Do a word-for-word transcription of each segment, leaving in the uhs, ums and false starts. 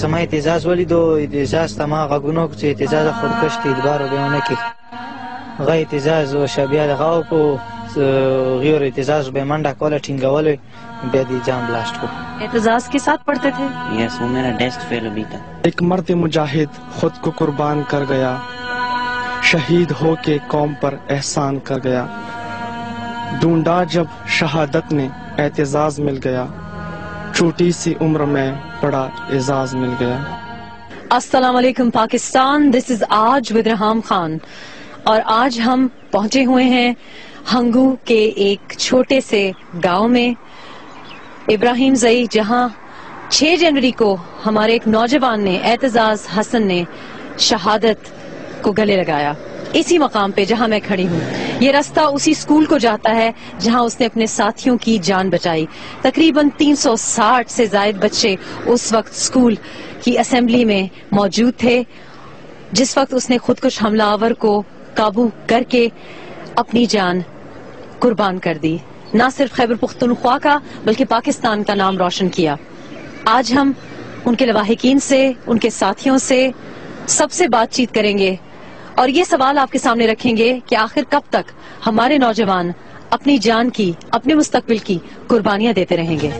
ما اعتزاز ولیدو، اعتزاز ته ما غږونه وکړو چې اعتزاز خودکش ته اعتبار به ونه کړي. هغه اعتزاز وشه، بیا دغه وکړو، غیر اعتزاز به منډه کوله، ټینګول، بیا دې جان بلاسٹ کو. اعتزاز کے ساتھ پڑھتے تھے؟ یس، وہ میرا ڈیسک فیلو بھی تھا. ایک مرد مجاہد خود کو قربان کر گیا، شہید ہو کے قوم پر احسان کر گیا. ڈھونڈا جب شہادت نے اعتزاز مل گیا، چھوٹی سی عمر میں بڑا اعزاز مل گیا. السلام علیکم پاکستان، دس از آج ود ریحام خان، اور آج ہم پہنچے ہوئے ہیں ہنگو کے ایک چھوٹے سے گاؤں میں، ابراہیم زئی، جہاں چھ جنوری کو ہمارے ایک نوجوان نے، اعتزاز حسن نے، شہادت کو گلے لگایا. اسی مقام پہ جہاں میں کھڑی ہوں، یہ راستہ اسی سکول کو جاتا ہے جہاں اس نے اپنے ساتھیوں کی جان بچائی. تقریباً تین سو ساٹھ سے زائد بچے اس وقت سکول کی اسمبلی میں موجود تھے جس وقت اس نے خودکش حملہ آور کو قابو کر کے اپنی جان قربان کر دی. نہ صرف خیبر پختونخوا کا بلکہ پاکستان کا نام روشن کیا. آج ہم ان کے لواحقین سے، ان کے ساتھیوں سے، سب سے بات چیت کریں گے اور یہ سوال آپ کے سامنے رکھیں گے کہ آخر کب تک ہمارے نوجوان اپنی جان کی، اپنے مستقبل کی قربانیاں دیتے رہیں گے.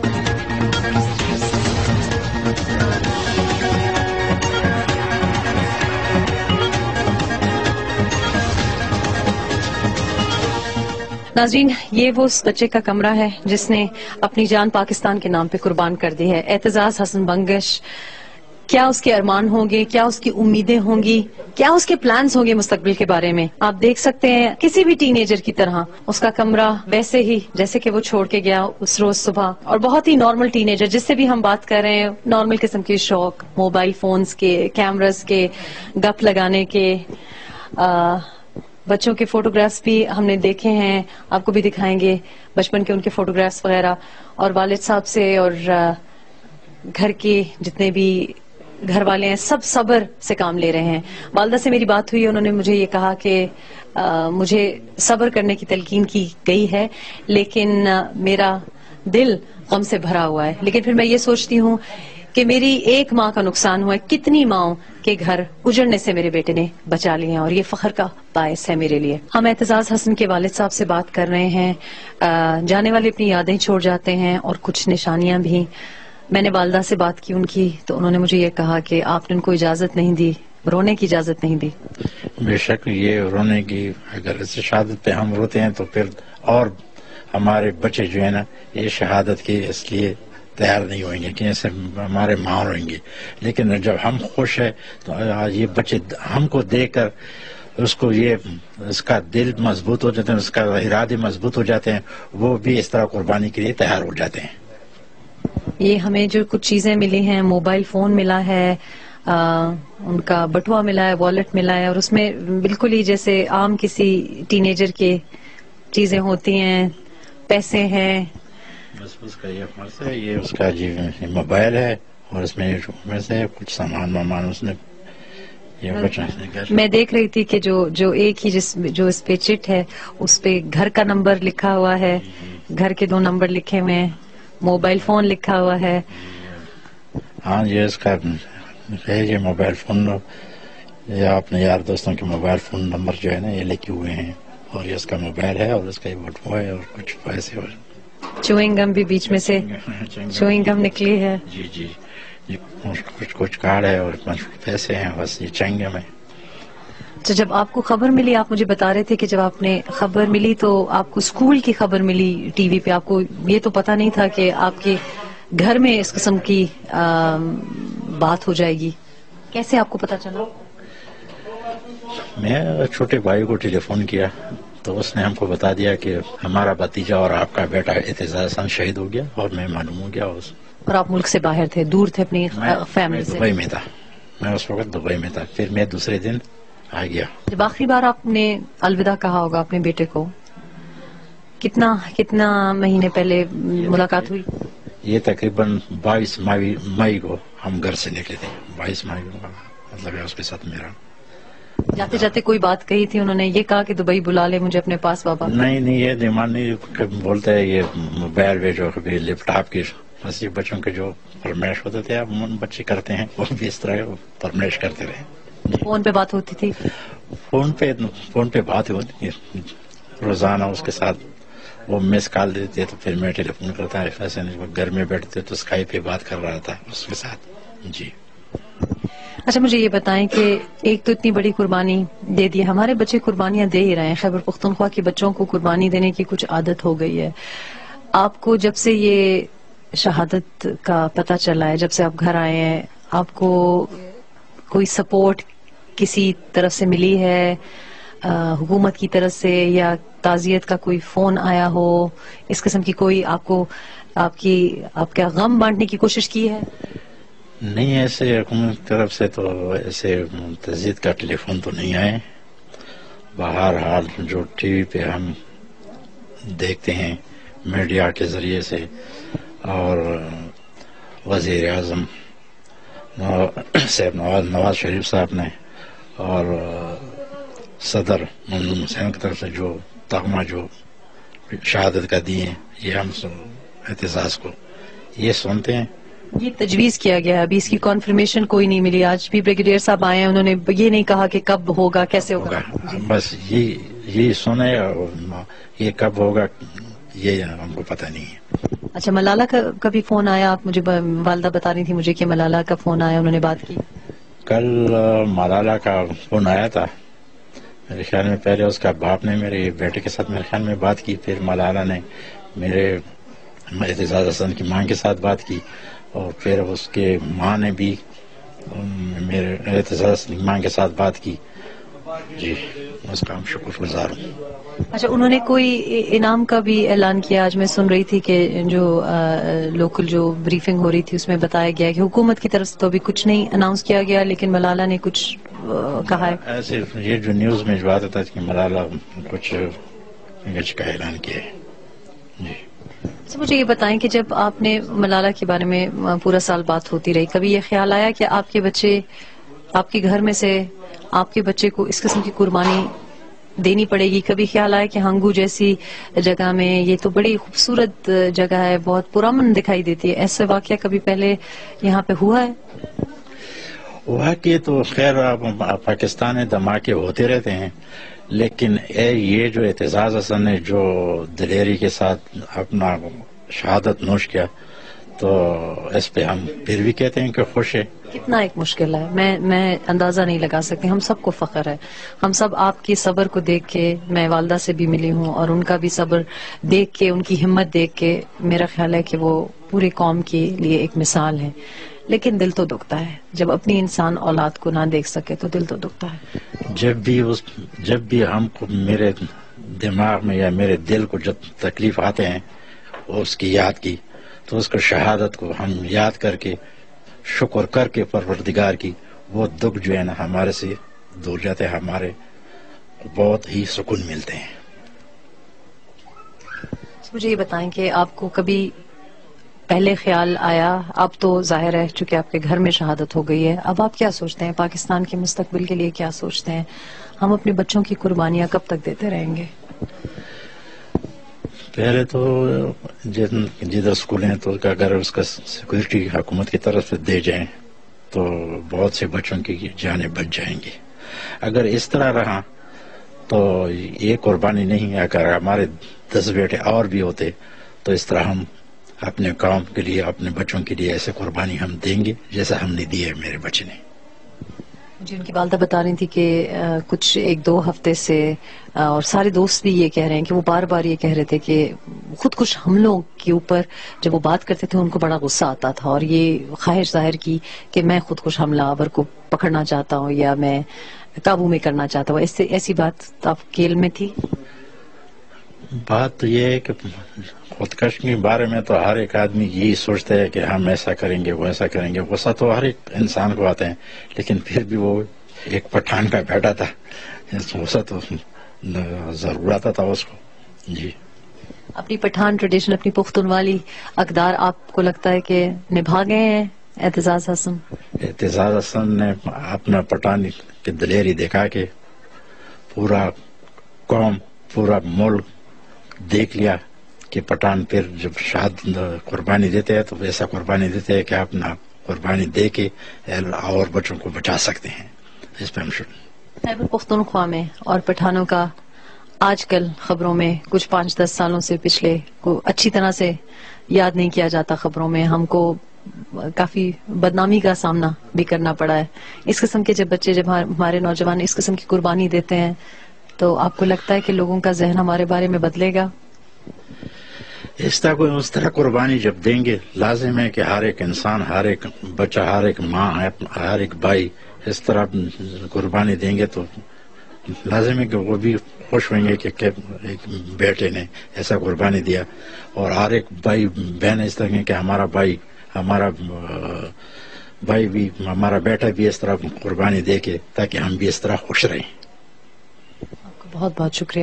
ناظرین، یہ وہ اس بچے کا کمرہ ہے جس نے اپنی جان پاکستان کے نام پہ قربان کر دی ہے. اعتزاز حسن بنگش، کیا اس کے ارمان ہوں گے، کیا اس کی امیدیں ہوں گی، کیا اس کے پلانز ہوں گے مستقبل کے بارے میں؟ آپ دیکھ سکتے ہیں کسی بھی ٹین ایجر کی طرح اس کا کمرہ ویسے ہی جیسے کہ وہ چھوڑ کے گیا اس روز صبح، اور بہت ہی نارمل ٹین ایجر جس سے بھی ہم بات کر رہے ہیں، نارمل قسم کے شوق، موبائل فونز کے، کیمراز کے، گپ لگانے کے. آ, بچوں کے فوٹوگرافس بھی ہم نے دیکھے ہیں، آپ کو بھی دکھائیں گے بچپن کے ان کے فوٹوگرافس وغیرہ، اور والد صاحب سے اور گھر کے جتنے بھی گھر والے ہیں سب صبر سے کام لے رہے ہیں. والدہ سے میری بات ہوئی، انہوں نے مجھے یہ کہا کہ مجھے صبر کرنے کی تلقین کی گئی ہے لیکن میرا دل غم سے بھرا ہوا ہے. لیکن پھر میں یہ سوچتی ہوں کہ میری ایک ماں کا نقصان ہوا ہے، کتنی ماؤں کے گھر اجڑنے سے میرے بیٹے نے بچا لیے ہیں، اور یہ فخر کا باعث ہے میرے لیے. ہم اعتزاز حسن کے والد صاحب سے بات کر رہے ہیں. جانے والے اپنی یادیں چھوڑ جاتے ہیں اور کچھ نشانیاں بھی. میں نے والدہ سے بات کی ان کی، تو انہوں نے مجھے یہ کہا کہ آپ نے ان کو اجازت نہیں دی، رونے کی اجازت نہیں دی. بے شک یہ رونے کی، اگر اس شہادت پہ ہم روتے ہیں تو پھر اور ہمارے بچے جو ہیں نا یہ شہادت کی اس لیے تیار نہیں ہوئیں گے کہ ایسے ہمارے ماں روئیں گے. لیکن جب ہم خوش ہیں تو آج یہ بچے ہم کو دیکھ کر اس کو یہ اس کا دل مضبوط ہو جاتے ہیں، اس کا ارادے مضبوط ہو جاتے ہیں، وہ بھی اس طرح قربانی کے لیے تیار ہو جاتے ہیں. یہ ہمیں جو کچھ چیزیں ملی ہیں، موبائل فون ملا ہے، آ, ان کا بٹوا ملا ہے، والیٹ ملا ہے، اور اس میں بالکل ہی جیسے عام کسی ٹین ایجر کے چیزیں ہوتی ہیں، پیسے ہیں. بس اس کا یہ فرض ہے، یہ اس کا جی موبائل ہے اور اس میں میں سے کچھ سامان وامان اس نے یہ بچا. میں دیکھ رہی تھی کہ جو جو ایک ہی جس جو اس پہ چٹ ہے اس پہ گھر کا نمبر لکھا ہوا ہے، گھر کے دو نمبر لکھے ہوئے ہیں، موبائل فون لکھا ہوا ہے. ہاں یہ اس کا ہے، یہ موبائل فون یا اپنے یار دوستوں کے موبائل فون نمبر جو ہے نا یہ لکھے ہوئے ہیں، اور یہ اس کا موبائل ہے اور اس کا یہ بٹوا ہے اور کچھ پیسے اور چوئنگ گم بھی بیچ میں سے چوئنگ گم نکلی ہے. جی جی کچھ کچھ کارڈ ہے اور پیسے ہیں، بس یہ چوئنگ گم ہے. تو جب آپ کو خبر ملی، آپ مجھے بتا رہے تھے کہ جب آپ نے خبر ملی تو آپ کو اسکول کی خبر ملی ٹی وی پہ، آپ کو یہ تو پتا نہیں تھا کہ آپ کے گھر میں اس قسم کی بات ہو جائے گی. کیسے آپ کو پتا چلا؟ میں چھوٹے بھائی کو ٹیلی فون کیا تو اس نے ہم کو بتا دیا کہ ہمارا بھتیجا اور آپ کا بیٹا اعتزاز حسن شہید ہو گیا، اور میں معلوم ہو گیا. اور آپ ملک سے باہر تھے، دور تھے اپنی فیملی سے؟ دبئی میں تھا، میں اس وقت دبئی میں تھا. پھر میں دوسرے دن آ گیا. جب آخری بار آپ نے الوداع کہا ہوگا اپنے بیٹے کو، کتنا کتنا مہینے پہلے ملاقات ہوئی؟ یہ تقریباً بائیس مئی کو ہم گھر سے نکلے تھے. بائیس مئی کو مطلب ہے اس کے ساتھ میرا. جاتے جاتے کوئی بات کہی تھی انہوں نے، یہ کہا کہ دبئی بلا لے مجھے اپنے پاس بابا؟ نہیں نہیں، یہ دماغ نہیں بولتے ہیں. یہ موبائل پہ جو لیپ ٹاپ کی بس یہ بچوں کے جو فرمائش ہوتے تھے اب بچے کرتے ہیں وہ بھی اس طرح فرمائش کرتے رہے. فون پہ بات ہوتی تھی؟ فون پہ فون پہ بات ہوتی ہے روزانہ. اس کے ساتھ وہ مس کال دیتے تو پھر میں ٹیلی فون کرتا ہے. ایسے گھر میں بیٹھتے تو اسکائی پہ بات کر رہا تھا اس کے ساتھ. جی. اچھا مجھے یہ بتائیں کہ ایک تو اتنی بڑی قربانی دے دی, ہمارے بچے قربانیاں دے ہی رہے ہیں, خیبر پختونخوا کے بچوں کو قربانی دینے کی کچھ عادت ہو گئی ہے. آپ کو جب سے یہ شہادت کا پتہ چلا ہے, جب سے آپ گھر آئے ہیں, آپ کو کوئی سپورٹ کسی طرف سے ملی ہے, حکومت کی طرف سے, یا تعزیت کا کوئی فون آیا ہو, اس قسم کی کوئی آپ کو آپ کی آپ کا غم بانٹنے کی کوشش کی ہے؟ نہیں, ایسے حکومت کی طرف سے تو ایسے تعزیت کا ٹیلی فون تو نہیں آئے. بہرحال جو ٹی وی پہ ہم دیکھتے ہیں میڈیا کے ذریعے سے, اور وزیر اعظم صاحب نواز نواز شریف صاحب نے اور صدر ممنون حسین کی طرف سے جو تغمہ جو شہادت کا دیے ہیں, یہ ہم اعتزاز کو یہ سنتے ہیں. یہ تجویز کیا گیا, ابھی اس کی کنفرمیشن کوئی نہیں ملی. آج بھی بریگیڈیئر صاحب آئے ہیں, انہوں نے یہ نہیں کہا کہ کب ہوگا, کیسے ہوگا, بس یہ یہ سنے, یہ کب ہوگا یہ ہم کو پتہ نہیں ہے. اچھا, ملالہ کا کبھی فون آیا؟ آپ مجھے والدہ بتا رہی تھی مجھے کہ ملالہ کا فون آیا, انہوں نے بات کی. کل ملالہ کا فون آیا تھا میرے خیال میں. پہلے اس کا باپ نے میرے بیٹے کے ساتھ میرے خیال میں بات کی, پھر ملالہ نے میرے اعتزاز حسن کی ماں کے ساتھ بات کی, اور پھر اس کے ماں نے بھی میرے اعتزاز کی ماں کے ساتھ بات کی. جی, اس کا ہم شکر گزار ہوں. اچھا, انہوں نے کوئی انعام کا بھی اعلان کیا؟ آج میں سن رہی تھی کہ جو لوکل جو بریفنگ ہو رہی تھی اس میں بتایا گیا کہ حکومت کی طرف سے تو ابھی کچھ نہیں اناؤنس کیا گیا, لیکن ملالہ نے کچھ کہا ہے. ایسے یہ جو نیوز میں جو آتا تھا کہ ملالہ کچھ گچ کا اعلان کیا ہے. جی. مجھے یہ بتائیں کہ جب آپ نے ملالہ کے بارے میں پورا سال بات ہوتی رہی, کبھی یہ خیال آیا کہ آپ کے بچے, آپ کے گھر میں سے آپ کے بچے کو اس قسم کی قربانی دینی پڑے گی؟ کبھی خیال آیا کہ ہنگو جیسی جگہ میں, یہ تو بڑی خوبصورت جگہ ہے, بہت پرامن دکھائی دیتی ہے, ایسا واقعہ کبھی پہلے یہاں پہ ہوا ہے؟ ہوا کہ تو خیر پاکستان میں دھماکے ہوتے رہتے ہیں, لیکن یہ جو اعتزاز حسن نے جو دلیری کے ساتھ اپنا شہادت نوش کیا, تو اس پہ ہم پھر بھی کہتے ہیں کہ خوش ہے. کتنا ایک مشکل ہے, میں میں اندازہ نہیں لگا سکتی. ہم سب کو فخر ہے, ہم سب آپ کی صبر کو دیکھ کے, میں والدہ سے بھی ملی ہوں, اور ان کا بھی صبر دیکھ کے, ان کی ہمت دیکھ کے میرا خیال ہے کہ وہ پوری قوم کے لیے ایک مثال ہے. لیکن دل تو دکھتا ہے جب اپنی انسان اولاد کو نہ دیکھ سکے, تو دل تو دکھتا ہے. جب بھی اس جب بھی ہم کو میرے دماغ میں یا میرے دل کو جب تکلیف آتے ہیں اس کی یاد کی, تو اس کو شہادت کو ہم یاد کر کے شکر کر کے پروردگار کی, وہ دکھ جو ہے نا ہمارے سے دور جاتے ہیں, ہمارے بہت ہی سکون ملتے ہیں. مجھے یہ بتائیں کہ آپ کو کبھی پہلے خیال آیا, اب تو ظاہر ہے چونکہ آپ کے گھر میں شہادت ہو گئی ہے, اب آپ کیا سوچتے ہیں پاکستان کے مستقبل کے لیے, کیا سوچتے ہیں ہم اپنے بچوں کی قربانیاں کب تک دیتے رہیں گے؟ پہلے تو جدھر اسکول ہیں تو اگر اس کا سیکورٹی حکومت کی طرف سے دے جائیں تو بہت سے بچوں کی جانیں بچ جائیں گی. اگر اس طرح رہا تو یہ قربانی نہیں, اگر ہمارے دس بیٹے اور بھی ہوتے تو اس طرح ہم اپنے قوم کے لیے, اپنے بچوں کے لیے ایسے قربانی ہم دیں گے جیسا ہم نے دی ہے میرے بچے نے. جی, ان کی والدہ بتا رہی تھی کہ کچھ ایک دو ہفتے سے, اور سارے دوست بھی یہ کہہ رہے ہیں کہ وہ بار بار یہ کہہ رہے تھے کہ خود کش حملوں کے اوپر جب وہ بات کرتے تھے ان کو بڑا غصہ آتا تھا, اور یہ خواہش ظاہر کی کہ میں خود کش حملہ آور کو پکڑنا چاہتا ہوں یا میں قابو میں کرنا چاہتا ہوں. ایسے ایسی بات آپ کے علم میں تھی؟ بات تو یہ ہے کہ خودکش کے بارے میں تو ہر ایک آدمی یہی سوچتا ہے کہ ہم ایسا کریں گے, وہ ایسا کریں گے. غصہ تو ہر ایک انسان کو آتے ہیں, لیکن پھر بھی وہ ایک پٹھان کا بیٹا تھا, غصہ تو ضرور آتا تھا اس کو. جی, اپنی پٹھان ٹریڈیشن, اپنی پختون والی اقدار آپ کو لگتا ہے کہ نبھا گئے ہیں اعتزاز حسن؟ اعتزاز حسن نے اپنا پٹھان کی دلیری دکھا کے پورا قوم, پورا ملک دیکھ لیا کہ پٹھان پھر جب شہادت قربانی دیتے ہیں تو ایسا قربانی دیتے ہیں کہ اپنا قربانی دے کے اور بچوں کو بچا سکتے ہیں. اس پہ ہم شروع. خیبر پختونخوا میں اور پٹھانوں کا آج کل خبروں میں کچھ پانچ دس سالوں سے پچھلے کو اچھی طرح سے یاد نہیں کیا جاتا. خبروں میں ہم کو کافی بدنامی کا سامنا بھی کرنا پڑا ہے. اس قسم کے جب بچے جب ہمارے نوجوان اس قسم کی قربانی دیتے ہیں تو آپ کو لگتا ہے کہ لوگوں کا ذہن ہمارے بارے میں بدلے گا؟ اس طرح کوئی اس طرح قربانی جب دیں گے لازم ہے کہ ہر ایک انسان، ہر ایک بچہ، ہر ایک ماں، ہر ایک بھائی اس طرح قربانی دیں گے تو لازم ہے کہ وہ بھی خوش ہوئیں گے کہ ایک بیٹے نے ایسا قربانی دیا. اور ہر ایک بھائی بہن اس طرح کہ ہمارا بھائی ہمارا بھائی بھی ہمارا بیٹا بھی اس طرح قربانی دے کے تاکہ ہم بھی اس طرح خوش رہیں. آپ کا بہت بہت شکریہ.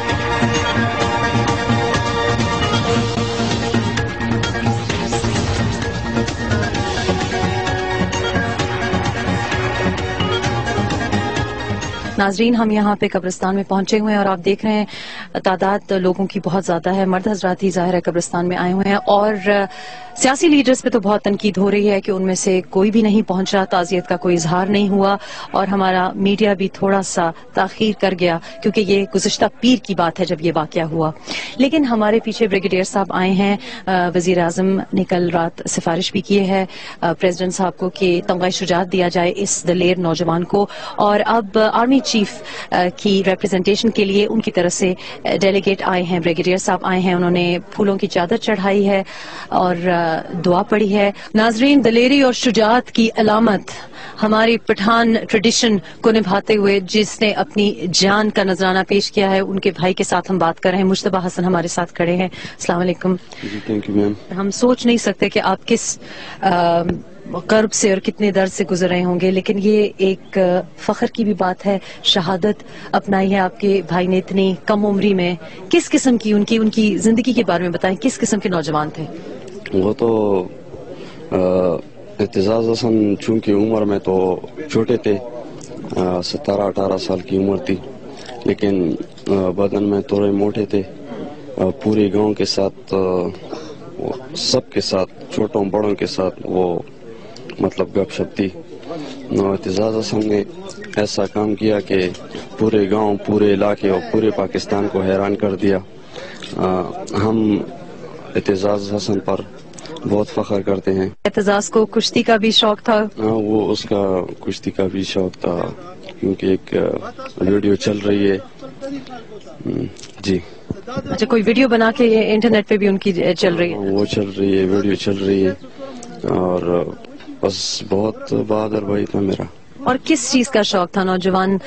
ناظرین، ہم یہاں پہ قبرستان میں پہنچے ہوئے ہیں اور آپ دیکھ رہے ہیں تعداد لوگوں کی بہت زیادہ ہے. مرد حضرات ہی ظاہر ہے قبرستان میں آئے ہوئے ہیں اور سیاسی لیڈرز پہ تو بہت تنقید ہو رہی ہے کہ ان میں سے کوئی بھی نہیں پہنچا، تعزیت کا کوئی اظہار نہیں ہوا اور ہمارا میڈیا بھی تھوڑا سا تاخیر کر گیا کیونکہ یہ گزشتہ پیر کی بات ہے جب یہ واقعہ ہوا. لیکن ہمارے پیچھے بریگیڈیئر صاحب آئے ہیں. وزیر اعظم نے کل رات سفارش بھی کی ہے پریزیڈنٹ صاحب کو کہ تمغہ شجاعت دیا جائے اس دلیر نوجوان کو. اور اب آرمی چیف کی ریپرزنٹیشن کے لیے ان کی طرف سے ڈیلیگیٹ آئے ہیں، بریگیڈیئر صاحب آئے ہیں. انہوں نے پھولوں کی چادر چڑھائی ہے اور دعا پڑھی ہے. ناظرین، دلیری اور شجاعت کی علامت ہماری پٹھان ٹریڈیشن کو نبھاتے ہوئے جس نے اپنی جان کا نذرانہ پیش کیا ہے، ان کے بھائی کے ساتھ ہم بات کر رہے ہیں. مجتبیٰ حسن ہمارے ساتھ کھڑے ہیں. السلام علیکم. جی تھینک یو میم. ہم سوچ نہیں سکتے کہ آپ کس کرب سے اور کتنے درد سے گزر رہے ہوں گے، لیکن یہ ایک فخر کی بھی بات ہے. شہادت اپنائی ہے آپ کے بھائی نے اتنی کم عمری میں. کس قسم کی ان کی ان کی زندگی کے بارے میں بتائیں، کس قسم کے نوجوان تھے؟ وہ تو اعتزاز حسن چونکہ عمر میں تو چھوٹے تھے، ستارہ اٹھارہ سال کی عمر تھی، لیکن بدن میں تھوڑے موٹے تھے. پورے گاؤں کے ساتھ، سب کے ساتھ، چھوٹوں بڑوں کے ساتھ وہ مطلب گپ شپ تھی. اعتزاز حسن نے ایسا کام کیا کہ پورے گاؤں، پورے علاقے اور پورے پاکستان کو حیران کر دیا. ہم اعتزاز حسن پر بہت فخر کرتے ہیں. اعتزاز کو کشتی کا بھی شوق تھا؟ ہاں، وہ اس کا کشتی کا بھی شوق تھا کیونکہ ایک ویڈیو چل رہی ہے. جی اچھا، کوئی ویڈیو بنا کے یہ انٹرنیٹ پہ بھی ان کی چل رہی ہے؟ وہ چل رہی ہے، ویڈیو چل رہی ہے. اور بس بہت بہادر بھائی تھا میرا. اور کس چیز کا شوق تھا؟ نوجوان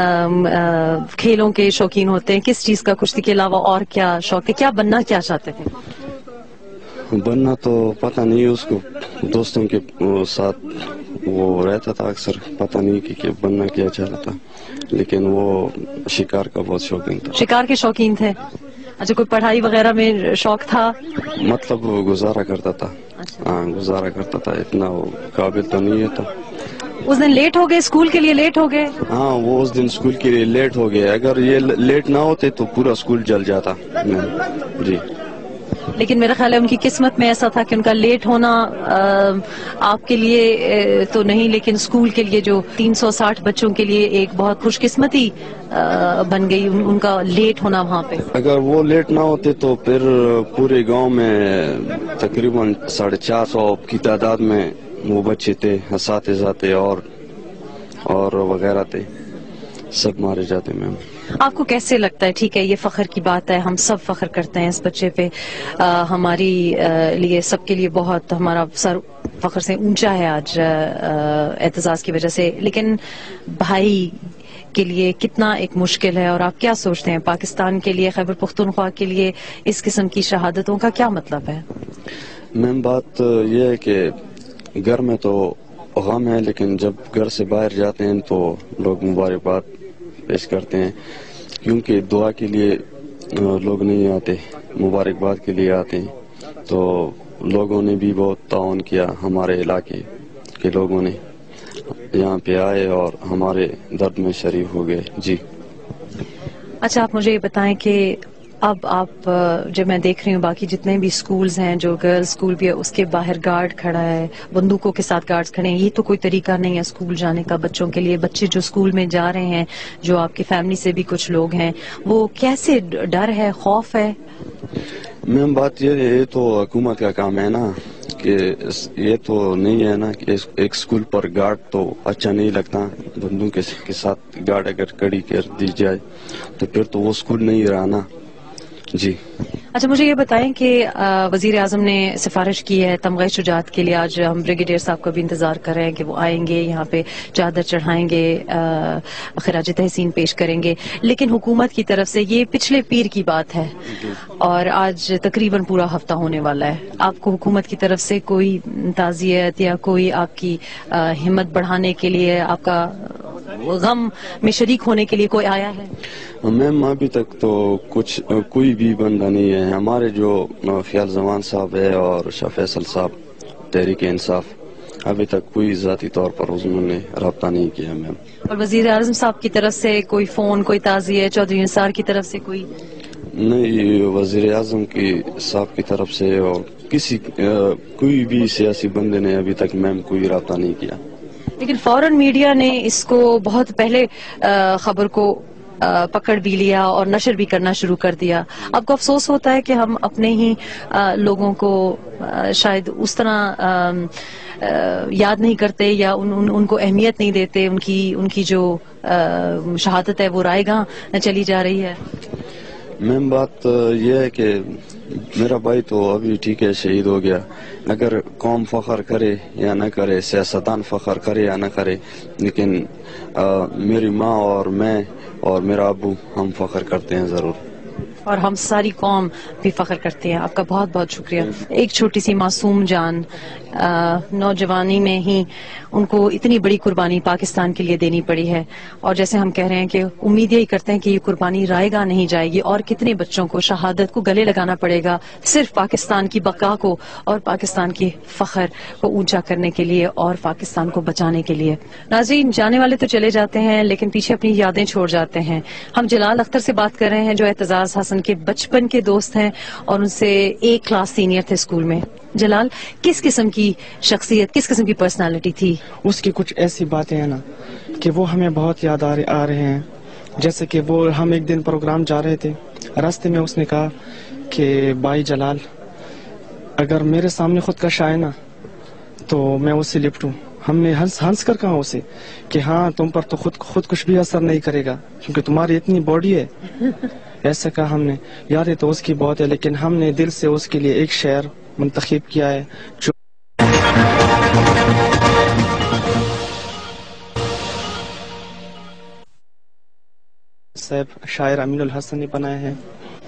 کھیلوں کے شوقین ہوتے ہیں، کس چیز کا کشتی کے علاوہ اور کیا شوق تھے؟ کیا بننا کیا چاہتے تھے؟ بننا تو پتہ نہیں، اس کو دوستوں کے ساتھ وہ رہتا تھا اکثر، پتہ نہیں کہ, کہ بننا کیا چاہتا تھا، لیکن وہ شکار کا بہت شوقین تھا. شکار کے شوقین تھے. اچھا، کوئی پڑھائی وغیرہ میں شوق تھا؟ مطلب وہ گزارا کرتا تھا. ہاں، گزارا کرتا تھا، اتنا وہ قابل تو نہیں تھا. اس دن لیٹ ہو گئے اسکول کے لیے؟ لیٹ ہو گئے؟ ہاں، وہ اس دن اسکول کے لیے لیٹ ہو گئے. اگر یہ لیٹ نہ ہوتے تو پورا اسکول جل جاتا. جی، لیکن میرا خیال ہے ان کی قسمت میں ایسا تھا کہ ان کا لیٹ ہونا آپ کے لیے تو نہیں، لیکن اسکول کے لیے جو تین سو ساٹھ بچوں کے لیے ایک بہت خوش قسمتی بن گئی ان کا لیٹ ہونا وہاں پہ. اگر وہ لیٹ نہ ہوتے تو پھر پورے گاؤں میں تقریباً ساڑھے چار سو کی تعداد میں وہ بچے تھے، اساتذہ تھے اور اور وغیرہ تھے، سب مارے جاتے. میم، آپ کو کیسے لگتا ہے؟ ٹھیک ہے، یہ فخر کی بات ہے، ہم سب فخر کرتے ہیں اس بچے پہ، ہماری لیے، سب کے لیے بہت ہمارا سر فخر سے اونچا ہے آج اعتزاز کی وجہ سے، لیکن بھائی کے لیے کتنا ایک مشکل ہے. اور آپ کیا سوچتے ہیں پاکستان کے لیے، خیبر پختونخوا کے لیے اس قسم کی شہادتوں کا کیا مطلب ہے؟ میم، بات یہ ہے کہ گھر میں تو غم ہے، لیکن جب گھر سے باہر جاتے ہیں تو لوگ مبارکباد پیش کرتے ہیں، کیونکہ دعا کے لیے لوگ نہیں آتے، مبارکباد کے لیے آتے ہیں. تو لوگوں نے بھی بہت تعاون کیا، ہمارے علاقے کے لوگوں نے یہاں پہ آئے اور ہمارے درد میں شریک ہو گئے. جی. اچھا، آپ مجھے یہ بتائیں کہ اب آپ جب میں دیکھ رہی ہوں باقی جتنے بھی اسکولز ہیں جو گرلز اسکول بھی ہے اس کے باہر گارڈ کھڑا ہے, بندوقوں کے ساتھ گارڈز کھڑے ہیں, یہ تو کوئی طریقہ نہیں ہے اسکول جانے کا بچوں کے لیے. بچے جو اسکول میں جا رہے ہیں, جو آپ کی فیملی سے بھی کچھ لوگ ہیں, وہ کیسے ڈر ہے, خوف ہے؟ میم بات یہ ہے, یہ تو حکومت کا کام ہے نا, کہ یہ تو نہیں ہے نا کہ ایک اسکول پر گارڈ تو اچھا نہیں لگتا. بندوق کے ساتھ گارڈ اگر کڑی کر دی جائے تو پھر تو وہ اسکول نہیں رہا نا. جی اچھا, مجھے یہ بتائیں کہ وزیر اعظم نے سفارش کی ہے تمغہ شجاعت کے لیے. آج ہم بریگیڈیئر صاحب کا بھی انتظار کر رہے ہیں کہ وہ آئیں گے یہاں پہ, چادر چڑھائیں گے, خراج تحسین پیش کریں گے. لیکن حکومت کی طرف سے یہ پچھلے پیر کی بات ہے اور آج تقریباً پورا ہفتہ ہونے والا ہے. آپ کو حکومت کی طرف سے کوئی تعزیت یا کوئی آپ کی ہمت بڑھانے کے لیے, آپ کا غم میں شریک ہونے کے لیے کوئی آیا ہے؟ میم ابھی تک تو کچھ کوئی بھی بندہ نہیں ہے. ہمارے جو خیال زمان صاحب ہے اور شاہ فیصل صاحب تحریک انصاف, ابھی تک کوئی ذاتی طور پر انہوں نے رابطہ نہیں کیا میم. اور وزیر اعظم صاحب کی طرف سے کوئی فون, کوئی تعزیت, چودھری نثار کی طرف سے کوئی؟ نہیں, وزیر اعظم کی صاحب کی طرف سے اور کسی کوئی بھی سیاسی بندے نے ابھی تک میم کوئی رابطہ نہیں کیا. لیکن فوراً میڈیا نے اس کو بہت پہلے خبر کو پکڑ بھی لیا اور نشر بھی کرنا شروع کر دیا. آپ کو افسوس ہوتا ہے کہ ہم اپنے ہی لوگوں کو شاید اس طرح یاد نہیں کرتے یا ان, ان, ان کو اہمیت نہیں دیتے, ان کی ان کی جو شہادت ہے وہ رائے گاہ چلی جا رہی ہے؟ میم بات یہ ہے کہ میرا بھائی تو ابھی ٹھیک ہے, شہید ہو گیا. اگر قوم فخر کرے یا نہ کرے, سیاستدان فخر کرے یا نہ کرے, لیکن میری ماں اور میں اور میرا ابو ہم فخر کرتے ہیں ضرور, اور ہم ساری قوم بھی فخر کرتے ہیں. آپ کا بہت بہت شکریہ. ایک چھوٹی سی معصوم جان نوجوانی میں ہی ان کو اتنی بڑی قربانی پاکستان کے لیے دینی پڑی ہے, اور جیسے ہم کہہ رہے ہیں کہ امید یہی کرتے ہیں کہ یہ قربانی رائے گاہ نہیں جائے گی, اور کتنے بچوں کو شہادت کو گلے لگانا پڑے گا صرف پاکستان کی بقا کو اور پاکستان کی فخر کو اونچا کرنے کے لیے اور پاکستان کو بچانے کے لیے. ناظرین, جانے والے تو چلے جاتے ہیں لیکن پیچھے اپنی یادیں چھوڑ جاتے ہیں. ہم جلال اختر سے بات کر رہے ہیں جو اعتزاز حسن کے بچپن کے دوست ہیں اور ان سے ایک کلاس سینئر تھے اسکول میں. جلال, کس قسم کی شخصیت, کس قسم کی پرسنالٹی تھی؟ اس کی کچھ ایسی باتیں ہیں نا کہ وہ ہمیں بہت یاد آ رہے ہیں. جیسے کہ وہ ہم ایک دن پروگرام جا رہے تھے, راستے میں اس نے کہا کہ بھائی جلال, اگر میرے سامنے خود کش آئے نا تو میں اسے لپٹوں. ہم نے ہنس ہنس کر کہا اسے کہ ہاں تم پر تو خود خود کچھ بھی اثر نہیں کرے گا کیونکہ تمہاری اتنی باڈی ہے. ایسا کہا ہم نے. یادیں تو اس کی بہت ہے, لیکن ہم نے دل سے اس کے لیے ایک شعر منتخب کیا ہے جو صاحب شاعر امین الحسن نے بنایا ہے.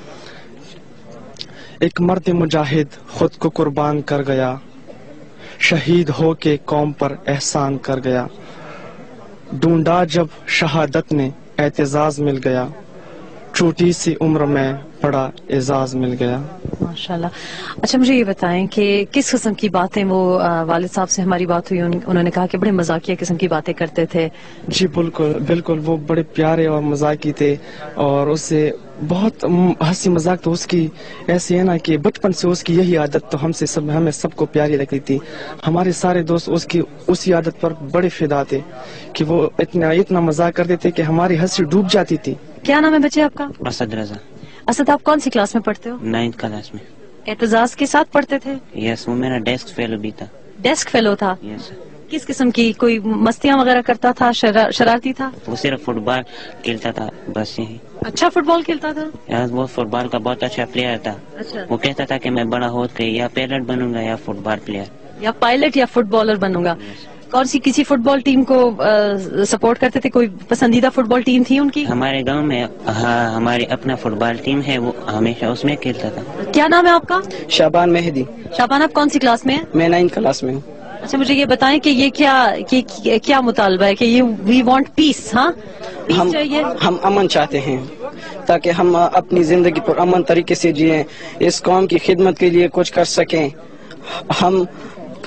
ایک مرد مجاہد خود کو قربان کر گیا, شہید ہو کے قوم پر احسان کر گیا. ڈھونڈا جب شہادت نے اعتزاز مل گیا, چھوٹی سی عمر میں بڑا اعزاز مل گیا. ماشاءاللہ. اچھا, مجھے یہ بتائیں کہ کس قسم کی باتیں, وہ والد صاحب سے ہماری بات ہوئی, انہوں نے کہا کہ بڑے مزاقیہ قسم کی باتیں کرتے تھے. جی بالکل بالکل, وہ بڑے پیارے اور مزاقی تھے, اور اس سے بہت ہنسی مذاق تو اس کی ایسی ہے نا کہ بچپن سے اس کی یہی عادت تو ہم سے سب ہمیں سب کو پیاری لگتی تھی. ہمارے سارے دوست اس کی اسی عادت پر بڑے فدا تھے کہ وہ اتنا اتنا مزاق کرتے تھے کہ ہماری ہنسی ڈوب جاتی تھی. کیا نام ہے بچے آپ کا؟ اسد رضا. اسد, آپ کون سی کلاس میں پڑھتے ہو؟ نائنتھ کلاس میں. اعتزاز کے ساتھ پڑھتے تھے؟ یس, وہ میرا ڈیسک فیلو بھی تھا. ڈیسک فیلو تھا؟ یس. کس قسم کی, کوئی مستیاں وغیرہ کرتا تھا, شرارتی تھا؟ وہ صرف فٹ بال کھیلتا تھا بس یہی. اچھا فٹ بال کھیلتا تھا؟ یس, وہ فٹ بال کا بہت اچھا پلیئر تھا. اچھا. وہ کہتا تھا کہ میں بڑا ہو کے یا پیلٹ بنوں گا یا فٹ بال پلیئر, یا پائلٹ یا فٹ بالر بنوں گا. کون سی کسی فٹ بال ٹیم کو سپورٹ کرتے تھے, کوئی پسندیدہ فٹ بال ٹیم تھی ان کی؟ ہمارے گاؤں میں ہاں ہماری اپنا فٹ بال ٹیم ہے, وہ ہمیشہ اس میں کھیلتا تھا. کیا نام ہے آپ کا؟ شابان مہدی. شابان, آپ کون سی کلاس میں ہیں؟ میں نائنتھ کلاس میں ہوں. اچھا, مجھے یہ بتائیں کہ یہ کیا کہ کیا مطالبہ ہے کہ یہ وی وانٹ پیس؟ ہاں, ہم چاہیے, ہم امن چاہتے ہیں تاکہ ہم اپنی زندگی پر امن طریقے سے جئیں, اس قوم کی خدمت کے لیے کچھ کر سکیں. ہم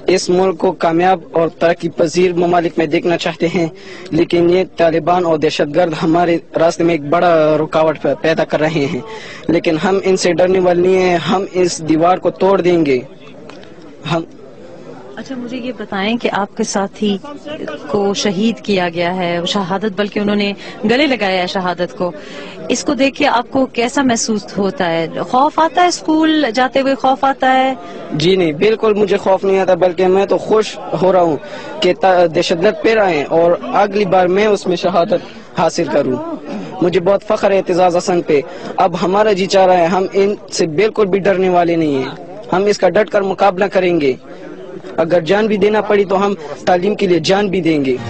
اس ملک کو کامیاب اور ترقی پذیر ممالک میں دیکھنا چاہتے ہیں، لیکن یہ طالبان اور دہشت گرد ہمارے راستے میں ایک بڑا رکاوٹ پیدا کر رہے ہیں، لیکن ہم ان سے ڈرنے والے نہیں ہیں، ہم اس دیوار کو توڑ دیں گے۔ ہم اچھا مجھے یہ بتائیں کہ آپ کے ساتھی کو شہید کیا گیا ہے، شہادت بلکہ انہوں نے گلے لگایا ہے شہادت کو، اس کو دیکھ کے آپ کو کیسا محسوس ہوتا ہے؟ خوف آتا ہے اسکول جاتے ہوئے؟ خوف آتا ہے؟ جی نہیں، بالکل مجھے خوف نہیں آتا، بلکہ میں تو خوش ہو رہا ہوں کہ دہشت گرد پھر آئے اور اگلی بار میں اس میں شہادت حاصل کروں۔ مجھے بہت فخر ہے اعتزاز حسن پہ۔ اب ہمارا جی چاہ رہا ہے، ہم ان سے بالکل بھی ڈرنے والے نہیں ہیں، ہم اس کا ڈٹ کر مقابلہ کریں گے، اگر جان بھی دینا پڑی تو ہم تعلیم کے لیے جان بھی دیں گے۔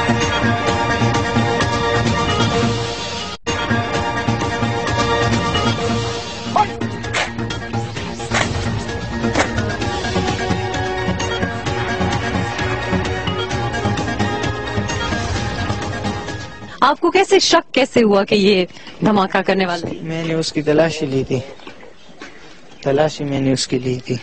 آپ کو کیسے شک کیسے ہوا کہ یہ دھماکہ کرنے والا ہے؟ میں نے اس کی تلاشی لی تھی، تلاشی میں نے اس کی لی تھی۔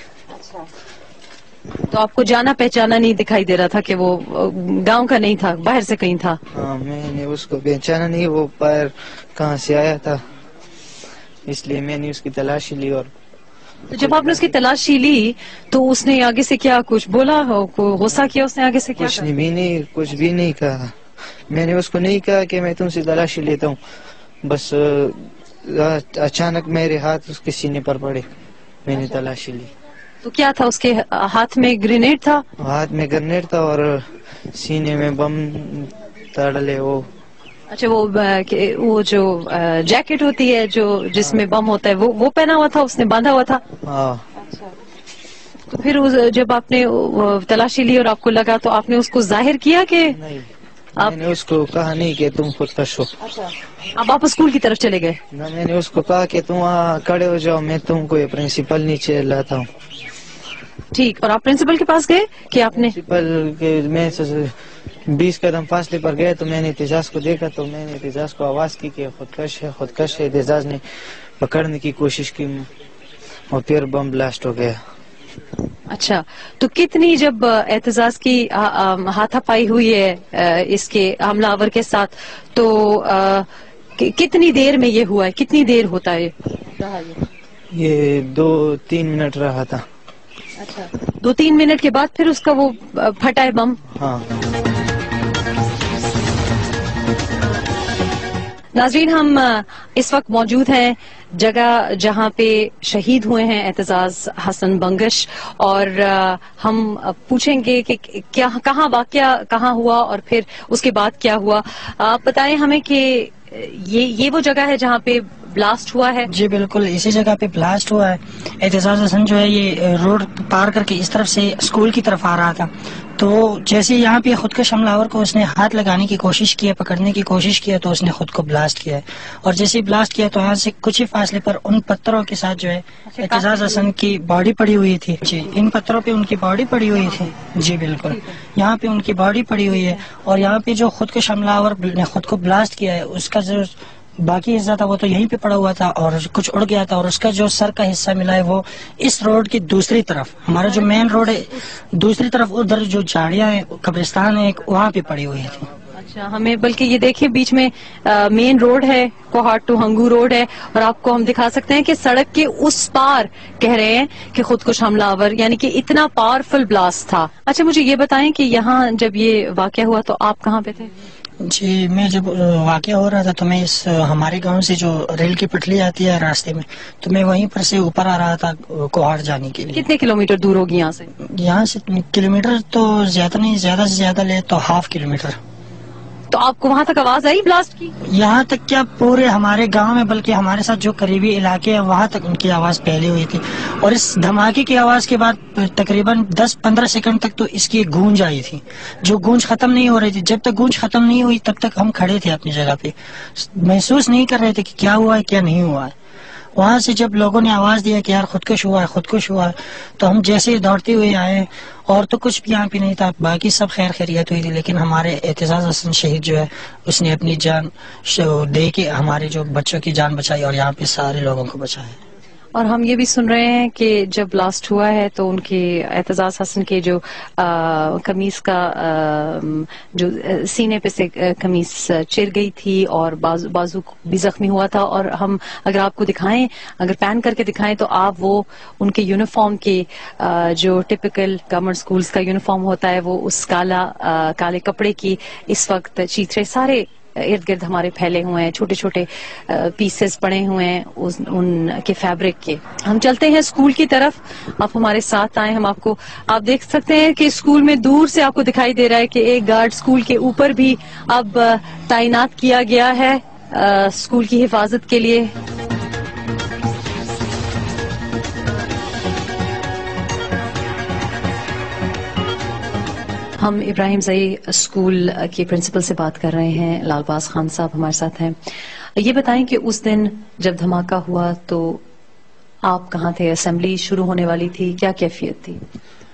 تو آپ کو جانا پہچانا نہیں دکھائی دے رہا تھا کہ وہ گاؤں کا نہیں تھا، باہر سے کہیں تھا؟ ہاں میں نے اس کو پہچانا نہیں، وہ باہر کہاں سے آیا تھا، اس لیے میں نے اس کی تلاشی لی۔ اور تو جب آپ نے اس کی تلاشی لی تو اس نے آگے سے کیا کچھ بولا؟ غصہ کیا اس نے آگے سے؟ کیا کچھ بھی نہیں، کچھ بھی نہیں کہا۔ میں نے اس کو نہیں کہا کہ میں تم سے تلاشی لیتا ہوں، بس اچانک میرے ہاتھ اس کے سینے پر پڑے، میں نے تلاشی لی۔ تو کیا تھا اس کے ہاتھ میں؟ گرینیڈ تھا؟ ہاتھ میں گرنیڈ تھا اور سینے میں بم تھا ڈلے وہ۔ اچھا وہ وہ جو جیکٹ ہوتی ہے جو جس میں بم ہوتا ہے وہ وہ پہنا ہوا تھا، اس نے باندھا ہوا تھا؟ ہاں۔ تو پھر جب آپ نے تلاشی لی اور آپ کو لگا تو آپ نے اس کو ظاہر کیا کہ نہیں، میں نے اس کو کہا نہیں کہ تم خودکش ہو۔ اب آپ اسکول کی طرف چلے گئے؟ نہ، میں نے اس کو کہا کہ تم وہاں کھڑے ہو جاؤ، میں تم کو یہ پرنسپل نیچے لاتا ہوں۔ ٹھیک، اور آپ پرنسپل کے پاس گئے کہ آپ نے؟ پرنسپل کے میں بیس قدم فاصلے پر گئے تو میں نے اعتزاز کو دیکھا، تو میں نے اعتزاز کو آواز کی کہ خودکش ہے، خودکش ہے۔ اعتزاز نے پکڑنے کی کوشش کی اور پھر بم بلاسٹ ہو گیا۔ اچھا، تو کتنی جب اعتزاز کی ہاتھا پائی ہوئی ہے اس کے حملہ آور کے ساتھ تو کتنی دیر میں یہ ہوا ہے؟ کتنی دیر ہوتا ہے یہ؟ دو تین منٹ رہا تھا۔ اچھا، دو تین منٹ کے بعد پھر اس کا وہ پھٹا ہے بم؟ ہاں۔ ناظرین، ہم اس وقت موجود ہیں جگہ جہاں پہ شہید ہوئے ہیں اعتزاز حسن بنگش، اور ہم پوچھیں گے کہ کیا کہاں واقعہ کہاں ہوا اور پھر اس کے بعد کیا ہوا۔ آپ بتائیں ہمیں کہ یہ یہ وہ جگہ ہے جہاں پہ بلاسٹ ہوا ہے؟ جی بالکل، اسی جگہ پہ بلاسٹ ہوا ہے۔ اعتزاز حسن جو ہے یہ روڈ پار کر کے اس طرف سے اسکول کی طرف آ رہا تھا، تو جیسے یہاں پہ خودکش حملہ آور کو اس نے ہاتھ لگانے کی کوشش کی ہے، پکڑنے کی کوشش کی ہے، تو اس نے خود کو بلاسٹ کیا ہے، اور جیسے ہی بلاسٹ کیا تو یہاں سے کچھ ہی فاصلے پر ان پتھروں کے ساتھ جو ہے اعتزاز حسن کی باڈی پڑی ہوئی تھی۔ جی، ان پتھروں پہ ان کی باڈی پڑی ہوئی تھی۔ جی بالکل، یہاں پہ ان کی باڈی پڑی ہوئی ہے، اور یہاں پہ جو خودکش حملہ آور نے خود کو بلاسٹ کیا ہے اس کا جو باقی حصہ تھا وہ تو یہیں پہ پڑا ہوا تھا اور کچھ اڑ گیا تھا، اور اس کا جو سر کا حصہ ملا ہے وہ اس روڈ کی دوسری طرف، ہمارا جو مین روڈ ہے دوسری طرف ادھر جو جھاڑیاں ہیں، قبرستان ہے وہاں پہ پڑی ہوئی تھی۔ اچھا، ہمیں بلکہ یہ دیکھیں بیچ میں مین روڈ ہے، کوہاٹ ٹو ہنگو روڈ ہے، اور آپ کو ہم دکھا سکتے ہیں کہ سڑک کے اس پار کہہ رہے ہیں کہ خودکش حملہ آور، یعنی کہ اتنا پاورفل بلاسٹ تھا۔ اچھا مجھے یہ بتائیں کہ یہاں جب یہ واقعہ ہوا تو آپ کہاں پہ تھے؟ جی، میں جب واقعہ ہو رہا تھا تو میں اس ہمارے گاؤں سے جو ریل کی پٹری آتی ہے راستے میں، تو میں وہیں پر سے اوپر آ رہا تھا کوہاٹ جانے کے لیے۔ کتنے کلومیٹر دور ہوگی یہاں سے؟ یہاں سے کلومیٹر تو زیادہ نہیں، زیادہ سے زیادہ لے تو ہاف کلومیٹر۔ تو آپ کو وہاں تک آواز آئی بلاسٹ کی؟ یہاں تک کیا پورے ہمارے گاؤں میں بلکہ ہمارے ساتھ جو قریبی علاقے ہیں وہاں تک ان کی آواز پھیلی ہوئی تھی، اور اس دھماکے کی آواز کے بعد تقریباً دس پندرہ سیکنڈ تک تو اس کی ایک گونج آئی تھی، جو گونج ختم نہیں ہو رہی تھی۔ جب تک گونج ختم نہیں ہوئی تب تک ہم کھڑے تھے اپنی جگہ پہ، محسوس نہیں کر رہے تھے کہ کیا ہوا ہے کیا نہیں ہوا ہے۔ وہاں سے جب لوگوں نے آواز دیا کہ یار خودکش ہوا ہے خودکش ہوا ہے، تو ہم جیسے دوڑتے ہوئے آئے، اور تو کچھ بھی یہاں پہ نہیں تھا، باقی سب خیر خیریت ہوئی تھی، لیکن ہمارے اعتزاز حسن شہید جو ہے اس نے اپنی جان دے کے ہمارے جو بچوں کی جان بچائی اور یہاں پہ سارے لوگوں کو بچایا۔ اور ہم یہ بھی سن رہے ہیں کہ جب بلاسٹ ہوا ہے تو ان کے اعتزاز حسن کے جو قمیص کا جو سینے پہ سے قمیص چر گئی تھی اور بازو بازو بھی زخمی ہوا تھا، اور ہم اگر آپ کو دکھائیں، اگر پین کر کے دکھائیں تو آپ وہ ان کے یونیفارم کے جو ٹپکل گورنمنٹ اسکولز کا یونیفارم ہوتا ہے وہ اس کالا کالے کپڑے کی اس وقت چیترے سارے ارد گرد ہمارے پھیلے ہوئے ہیں، چھوٹے چھوٹے پیسز پڑے ہوئے ہیں ان کے فیبرک کے. ہم چلتے ہیں اسکول کی طرف، آپ ہمارے ساتھ آئیں. ہم آپ کو آپ دیکھ سکتے ہیں کہ اسکول میں دور سے آپ کو دکھائی دے رہا ہے کہ ایک گارڈ اسکول کے اوپر بھی اب تعینات کیا گیا ہے اسکول کی حفاظت کے لیے. ہم ابراہیم زئی اسکول کے پرنسپل سے بات کر رہے ہیں، لال باز خان صاحب ہمارے ساتھ ہیں. یہ بتائیں کہ اس دن جب دھماکہ ہوا تو آپ کہاں تھے؟ اسمبلی شروع ہونے والی تھی، کیا کیفیت تھی؟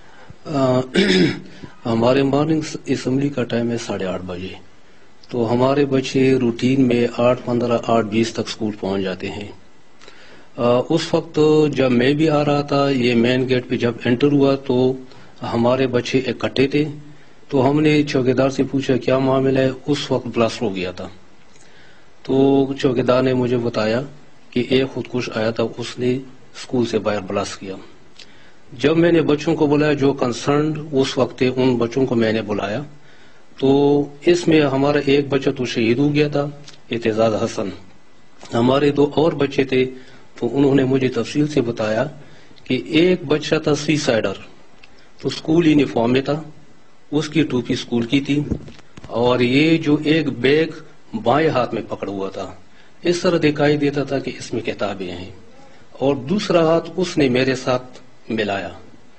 ہمارے مارننگ اسمبلی کا ٹائم ہے ساڑھے آٹھ بجے، تو ہمارے بچے روٹین میں آٹھ پندرہ آٹھ بیس تک اسکول پہنچ جاتے ہیں. اس وقت جب میں بھی آ رہا تھا، یہ مین گیٹ پہ جب انٹر ہوا تو ہمارے بچے اکٹھے تھے، تو ہم نے چوکیدار سے پوچھا کیا معاملہ ہے. اس وقت بلاسٹ ہو گیا تھا، تو چوکیدار نے مجھے بتایا کہ ایک خودکش آیا تھا، اس نے اسکول سے باہر بلاسٹ کیا. جب میں نے بچوں کو بلایا جو کنسرنڈ اس وقت تھے، ان بچوں کو میں نے بلایا، تو اس میں ہمارا ایک بچہ تو شہید ہو گیا تھا، اعتزاز حسن. ہمارے دو اور بچے تھے، تو انہوں نے مجھے تفصیل سے بتایا کہ ایک بچہ تھا سی سائڈر، تو اسکول یونیفارم میں تھا، اس کی ٹوپی اسکول کی تھی، اور یہ جو ایک بیگ بائیں ہاتھ میں پکڑا ہوا تھا، اس طرح دکھائی دیتا تھا کہ اس میں کتابیں ہیں، اور دوسرا ہاتھ اس نے میرے ساتھ ملایا.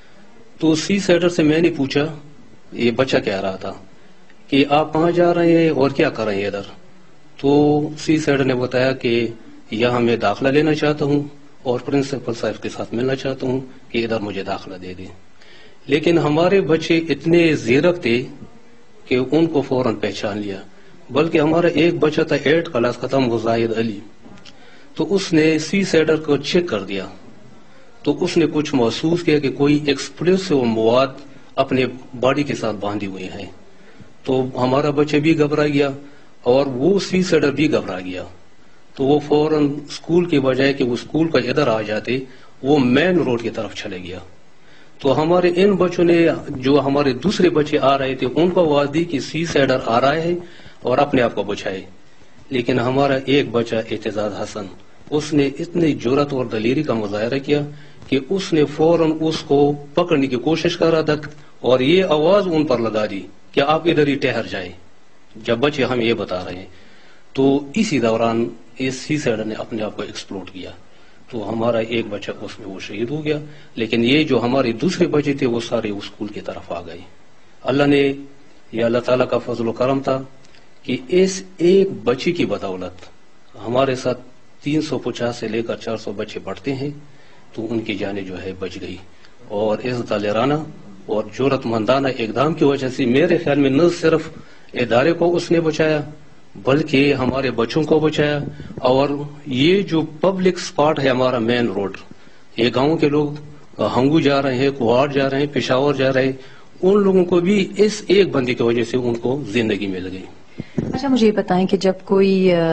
تو سی سائڈر سے میں نے پوچھا، یہ بچہ کہہ رہا تھا کہ آپ کہاں جا رہے ہیں اور کیا کر رہے ہیں ادھر. تو سی سائڈر نے بتایا کہ یہاں میں داخلہ لینا چاہتا ہوں اور پرنسپل صاحب کے ساتھ ملنا چاہتا ہوں کہ ادھر مجھے داخلہ دے دیں. لیکن ہمارے بچے اتنے زیرک تھے کہ ان کو فوراً پہچان لیا. بلکہ ہمارا ایک بچہ تھا ایٹ کلاس ختم، مزاحد علی، تو اس نے سی سائڈر کو چیک کر دیا، تو اس نے کچھ محسوس کیا کہ کوئی ایکسپلوسیو مواد اپنے باڈی کے ساتھ باندھے ہوئے ہیں. تو ہمارا بچہ بھی گھبرا گیا اور وہ سی سائڈر بھی گھبرا گیا. تو وہ فوراً اسکول کے بجائے کہ وہ اسکول کا ادھر آ جاتے، وہ مین روڈ کی طرف چلے گیا. تو ہمارے ان بچوں نے، جو ہمارے دوسرے بچے آ رہے تھے، ان کو آواز دی کہ سی سائڈر آ رہا ہے اور اپنے آپ کو بچائے. لیکن ہمارا ایک بچہ اعتزاز حسن، اس نے اتنی جرأت اور دلیری کا مظاہرہ کیا کہ اس نے فوراً اس کو پکڑنے کی کوشش کر رہا تھا اور یہ آواز ان پر لگا دی کہ آپ ادھر ہی ٹہر جائیں، جب بچے ہم یہ بتا رہے ہیں. تو اسی دوران اس سی سائڈر نے اپنے آپ کو ایکسپلوڈ کیا، تو ہمارا ایک بچہ اس میں وہ شہید ہو گیا. لیکن یہ جو ہمارے دوسرے بچے تھے وہ سارے اسکول کی طرف آ گئے. اللہ نے، یہ اللہ تعالیٰ کا فضل و کرم تھا کہ اس ایک بچے کی بدولت ہمارے ساتھ تین سو پچاس سے لے کر چار سو بچے پڑھتے ہیں، تو ان کی جانیں جو ہے بچ گئی. اور اس دلانہ اور جرأت مندانہ اقدام کی وجہ سے میرے خیال میں نہ صرف ادارے کو اس نے بچایا بلکہ ہمارے بچوں کو بچایا. اور یہ جو پبلک سپاٹ ہے ہمارا مین روڈ، یہ گاؤں کے لوگ ہنگو جا رہے ہیں، کوہاڑ جا رہے ہیں، پشاور جا رہے ہیں، ان لوگوں کو بھی اس ایک بندے کی وجہ سے ان کو زندگی مل گئی. اچھا، مجھے یہ بتائیں کہ جب کوئی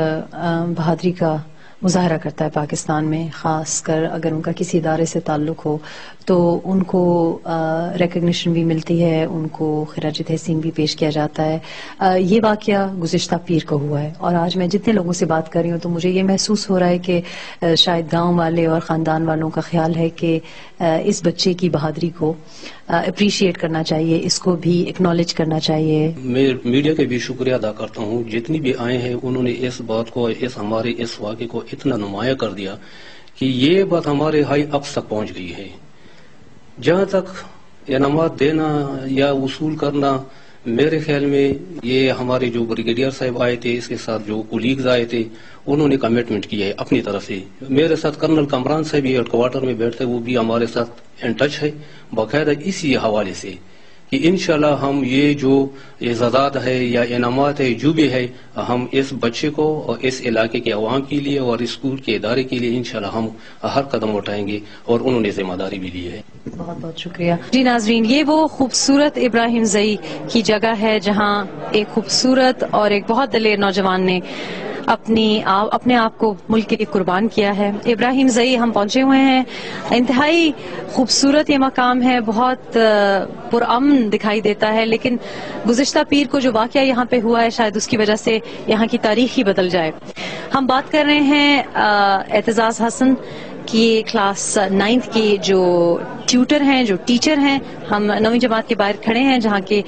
بہادری کا مظاہرہ کرتا ہے پاکستان میں، خاص کر اگر ان کا کسی ادارے سے تعلق ہو، تو ان کو ریکگنیشن بھی ملتی ہے، ان کو خراج تحسین بھی پیش کیا جاتا ہے. یہ واقعہ گزشتہ پیر کو ہوا ہے، اور آج میں جتنے لوگوں سے بات کر رہی ہوں تو مجھے یہ محسوس ہو رہا ہے کہ شاید گاؤں والے اور خاندان والوں کا خیال ہے کہ اس بچے کی بہادری کو اپریشیٹ کرنا چاہیے، اس کو بھی اکنالج کرنا چاہیے. میں میڈیا کا بھی شکریہ ادا کرتا ہوں، جتنی بھی آئے ہیں انہوں نے اس بات کو، اس ہمارے اس واقعے کو اتنا نمایاں کر دیا کہ یہ بات ہمارے ہائی اپس تک پہنچ گئی ہے. جہاں تک انعامات دینا یا وصول کرنا، میرے خیال میں یہ ہمارے جو بریگیڈیئر صاحب آئے تھے، اس کے ساتھ جو کولیگز آئے تھے، انہوں نے کمٹمنٹ کیا ہے اپنی طرف سے. میرے ساتھ کرنل کمران صاحب ہیڈ کوارٹر میں بیٹھتے، وہ بھی ہمارے ساتھ ان ٹچ ہے باقاعدہ اسی حوالے سے کہ انشاءاللہ ہم یہ جو اعزازات ہے یا انعامات ہے جو بھی ہے ہم اس بچے کو اور اس علاقے کے عوام کے لیے اور اسکول کے ادارے کے لیے انشاءاللہ ہم ہر قدم اٹھائیں گے، اور انہوں نے ذمہ داری بھی لی ہے۔ بہت بہت شکریہ جی۔ ناظرین، یہ وہ خوبصورت ابراہیم زئی کی جگہ ہے جہاں ایک خوبصورت اور ایک بہت دلیر نوجوان نے اپنی اپنے آپ کو ملک کے لیے قربان کیا ہے۔ ابراہیم زئی ہم پہنچے ہوئے ہیں، انتہائی خوبصورت یہ مقام ہے، بہت پرامن دکھائی دیتا ہے، لیکن گزشتہ پیر کو جو واقعہ یہاں پہ ہوا ہے شاید اس کی وجہ سے یہاں کی تاریخ ہی بدل جائے۔ ہم بات کر رہے ہیں اعتزاز حسن کی، کلاس نائنتھ کی جو ٹیوٹر ہیں، جو ٹیچر ہیں۔ ہم نویں جماعت کے باہر کھڑے ہیں جہاں کے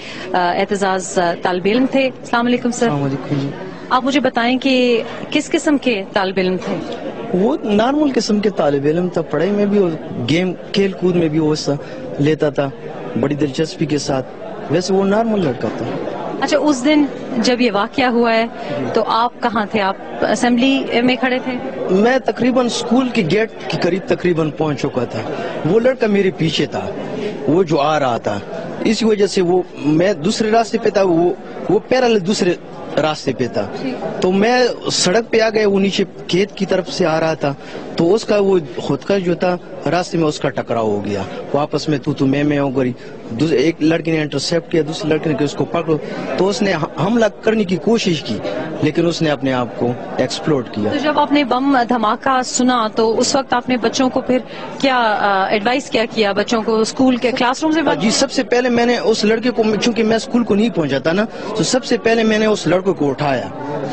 اعتزاز طالب علم تھے۔ السلام علیکم سر۔ السلام علیکم جی۔ آپ مجھے بتائیں کہ کس قسم کے طالب علم تھے؟ وہ نارمل قسم کے طالب علم تھا، پڑھائی میں بھی، گیم کھیل کود میں بھی وہ حصہ لیتا تھا بڑی دلچسپی کے ساتھ، ویسے وہ نارمل لڑکا تھا۔ اچھا، اس دن جب یہ واقعہ ہوا ہے تو آپ کہاں تھے؟ آپ اسمبلی میں کھڑے تھے؟ میں تقریباً اسکول کے گیٹ کے قریب تقریباً پہنچ چکا تھا، وہ لڑکا میرے پیچھے تھا، وہ جو آ رہا تھا، اسی وجہ سے وہ میں دوسرے راستے پہ تھا، وہ وہ پیرالل دوسرے راستے پہ تھا، تو میں سڑک پہ آ گیا، وہ نیچے کھیت کی طرف سے آ رہا تھا، تو اس کا وہ خود کا جو تھا راستے میں اس کا ٹکراؤ ہو گیا، واپس میں تو تو میں میں ہو گئی، ایک لڑکی نے انٹرسیپٹ کیا، دوسرے لڑکے نے اس کو پکڑو، تو اس نے حملہ کرنے کی کوشش کی لیکن اس نے اپنے آپ کو ایکسپلوڈ کیا۔ تو جب آپ نے بم دھماکہ سنا تو اس وقت آپ نے بچوں کو پھر کیا ایڈوائز کیا کیا بچوں کو اسکول کے کلاس روم سے؟ جی، سب سے پہلے میں نے اس لڑکے کو، چونکہ میں اسکول کو نہیں پہنچا تھا نا، تو سب سے پہلے میں نے اس لڑکے کو اٹھایا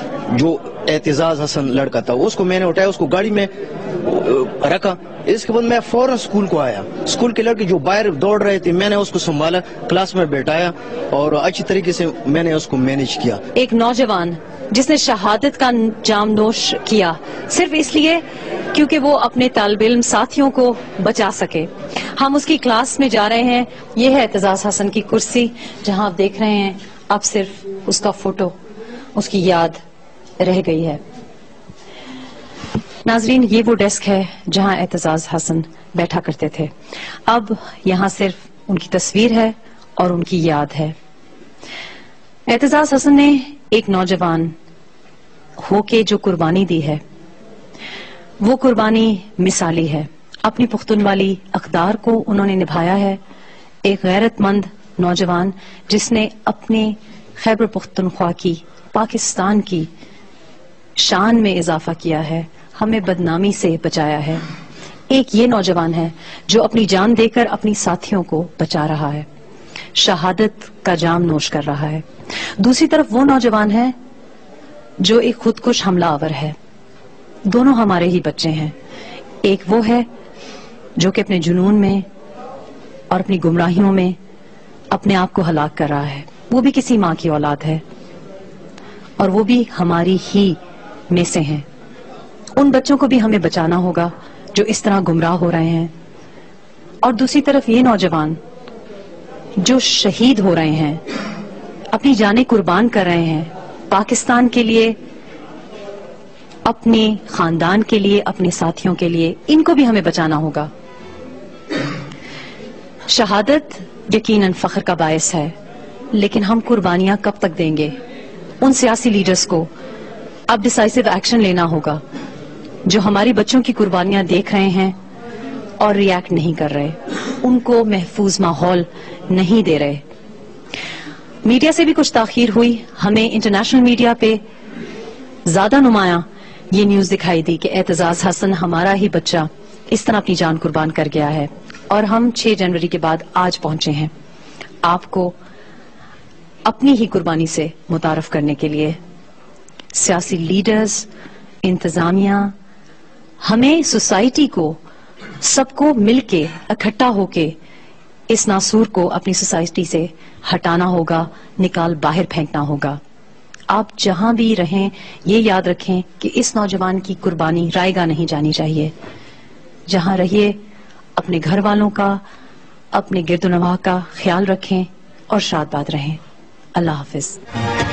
جو اعتزاز حسن لڑکا تھا، اس کو میں نے اٹھایا، اس کو گاڑی میں رکھا، اس کے بعد میں فوراً اسکول کو آیا، اسکول کے لڑکے جو باہر دوڑ رہے تھے میں نے اس کو سنبھالا، کلاس میں بیٹھایا اور اچھی طریقے سے میں نے اس کو مینج کیا۔ ایک نوجوان جس نے شہادت کا جام نوش کیا صرف اس لیے کیونکہ وہ اپنے طالب علم ساتھیوں کو بچا سکے۔ ہم اس کی کلاس میں جا رہے ہیں، یہ ہے اعتزاز حسن کی کرسی جہاں آپ دیکھ رہے ہیں، اب صرف اس کا فوٹو، اس کی یاد رہ گئی ہے۔ ناظرین، یہ وہ ڈیسک ہے جہاں اعتزاز حسن بیٹھا کرتے تھے، اب یہاں صرف ان کی تصویر ہے اور ان کی یاد ہے۔ اعتزاز حسن نے ایک نوجوان ہو کے جو قربانی دی ہے وہ قربانی مثالی ہے، اپنی پختون والی اقدار کو انہوں نے نبھایا ہے۔ ایک غیرت مند نوجوان جس نے اپنے خیبر پختونخوا کی، پاکستان کی شان میں اضافہ کیا ہے، ہمیں بدنامی سے بچایا ہے۔ ایک یہ نوجوان ہے جو اپنی جان دے کر اپنی ساتھیوں کو بچا رہا ہے، شہادت کا جام نوش کر رہا ہے۔ دوسری طرف وہ نوجوان ہے جو ایک خودکش حملہ آور ہے۔ دونوں ہمارے ہی بچے ہیں، ایک وہ ہے جو کہ اپنے جنون میں اور اپنی گمراہیوں میں اپنے آپ کو ہلاک کر رہا ہے، وہ بھی کسی ماں کی اولاد ہے اور وہ بھی ہماری ہی میں سے ہیں۔ ان بچوں کو بھی ہمیں بچانا ہوگا جو اس طرح گمراہ ہو رہے ہیں۔ اور دوسری طرف یہ نوجوان جو شہید ہو رہے ہیں، اپنی جانیں قربان کر رہے ہیں پاکستان کے لیے، اپنے خاندان کے لیے، اپنے ساتھیوں کے لیے، ان کو بھی ہمیں بچانا ہوگا۔ شہادت یقیناً فخر کا باعث ہے، لیکن ہم قربانیاں کب تک دیں گے؟ ان سیاسی لیڈرز کو اب ڈیسائسو ایکشن لینا ہوگا جو ہماری بچوں کی قربانیاں دیکھ رہے ہیں اور ریاکٹ نہیں کر رہے، ان کو محفوظ ماحول نہیں دے رہے۔ میڈیا سے بھی کچھ تاخیر ہوئی، ہمیں انٹرنیشنل میڈیا پہ زیادہ نمایاں یہ نیوز دکھائی دی کہ اعتزاز حسن ہمارا ہی بچہ اس طرح اپنی جان قربان کر گیا ہے، اور ہم چھ جنوری کے بعد آج پہنچے ہیں آپ کو اپنی ہی قربانی سے متعارف کرنے کے لیے۔ سیاسی لیڈرز، انتظامیہ، ہمیں سوسائٹی کو، سب کو مل کے اکٹھا ہو کے اس ناسور کو اپنی سوسائٹی سے ہٹانا ہوگا، نکال باہر پھینکنا ہوگا۔ آپ جہاں بھی رہیں یہ یاد رکھیں کہ اس نوجوان کی قربانی رائے گاہ نہیں جانی چاہیے۔ جہاں رہیے اپنے گھر والوں کا، اپنے گرد و نواح کا خیال رکھیں اور شاد باد رہیں۔ اللہ حافظ۔